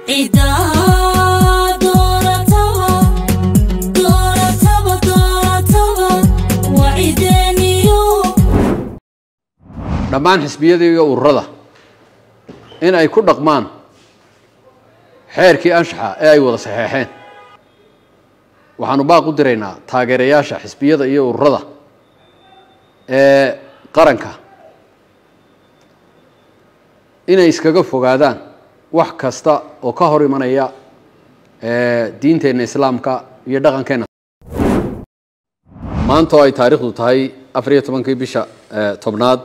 dhammaan xisbiyada iyo ururada in ay ku dhaqmaan xeerkii anshaxa ee ay wada saxeexeen waxaanu baaq u diraynaa taageerayaasha xisbiyada iyo ururada ee qaranka inay iskaga fogaadaan wax kasta oo ka hor imanaya diinteena islaamka iyo dhaqankeena maanta ay taariikhdu tahay 14 bisha tobnaad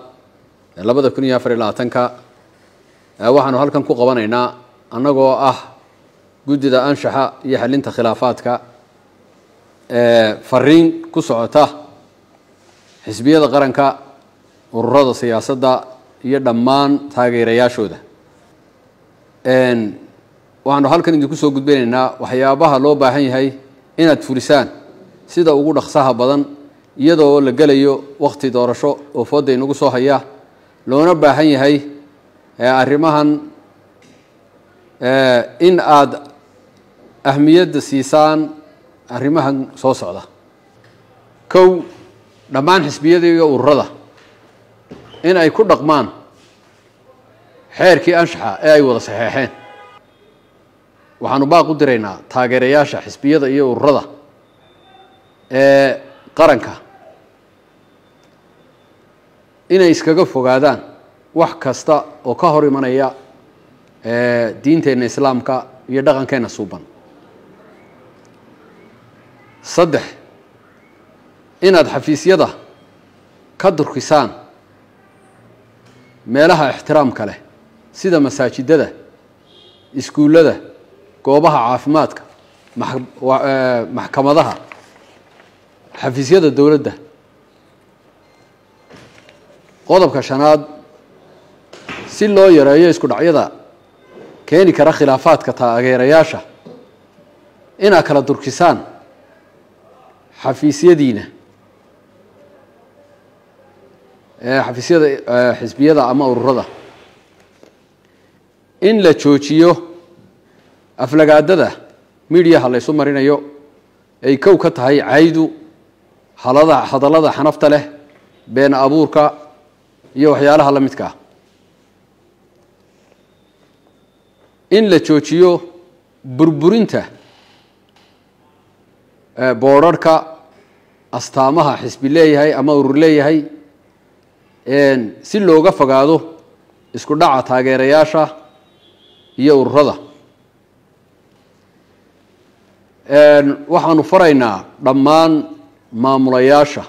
2024 waxaanu halkan ku qabanaynaa annagoo ah guddida anshaxa iyo xalinta khilaafaadka fariin ku socota xisbiyada qaranka ururada siyaasadda iyo dhammaan taageerayaashooda waxaanu halkan idinku soo gudbinaynaa waxyaabaha loo baahan yahay inaad fulisaan sida ugu dhaqsaha badan iyadoo la gelayo waqti doorasho oo fooda inagu soo haya loona baahan yahay arrimahan in aad ahmiyadda siisaan arrimahan soo socda kow dhammaan xisbiyada iyo ururada in ay ku dhaqmaan xeerkii anshaxa ee ay wada saxeexeen waxaanu baaq u diraynaa taageerayaasha xisbiyada iyo ururada ee qaranka inay iskaga fogaadaan wax kasta oo ka hor imanaya diinteena islaamka iyo dhaqankeena suuban saddex inaad xafiisyada ka durkisaan meelaha ixtiraamka leh sida masaajidada iskuullada goobaha caafimaadka maxkamadaha xafiisyada dowladda qodobka shanaad si loo yareeyo isku dhacyada keeni kara khilaafaadka taageerayaasha inaad kala durkisaan xafiisyadiina xafiisyada xisbiyada ama ururada in la joojiyo aflagaadada miidiyaha la isu marinayo ay kow ka tahay caydu hadallada xanafta leh been abuurka iyo waxyaalaha la midka ah in la joojiyo burburinta boorarka astaamaha xisbi leeyahay ama urur leeyahay si looga fogaado isku dhaca taageerayaasha iyo ururada waxaanu faraynaa dhammaan maamulayaasha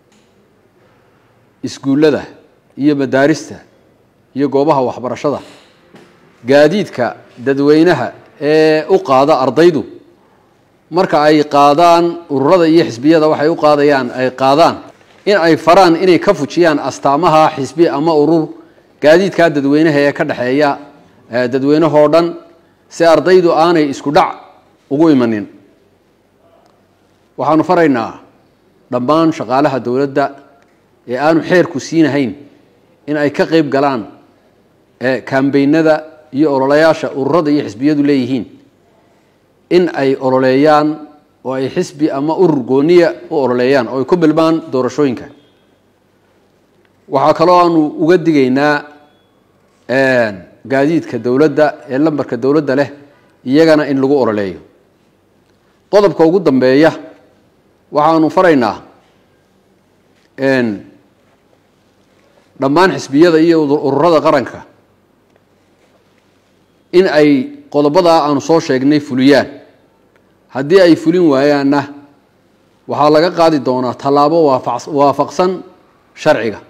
iskuullada iyo madaarista iyo goobaha waxbarashada gaadiidka dadweynaha ee u qaada ardaydu marka ay qaadaan ururada iyo xisbiyada waxay u qaadayaan ay qaadaan in ay faraan inay ka fujiyaan astaamaha xisbi ama urur gaadiidka dadweynaha ee ka dhaxeeya dadweynahoo dhan si ardaydu aanay isku dhac ugu imanin waxaanu faraynaa dhammaan shaqaalaha dowladda ee aanu xeerku siinahayn in ay ka qayb galaan kambeynada iyo ololayaasha ururada iyo xisbiyadu leeyihiin in ay ololeeyaan oo ay xisbi ama urur gooniya u ololeeyaan oo ay ku bilbaan doorashooyinka waxaa kaloo aanu uga digaynaa gaadiidka dowladda ee lambarka dowladda leh iyagana in lagu ololeeyo qodobka ugu dambeeya waxaanu faraynaa dhammaan xisbiyada iyo ururada qaranka in ay qodobada aanu soo sheegnay fuliyaan haddii ay fulin waayaanna waxaa laga qaadi doonaa tallaabo waafaqsan sharciga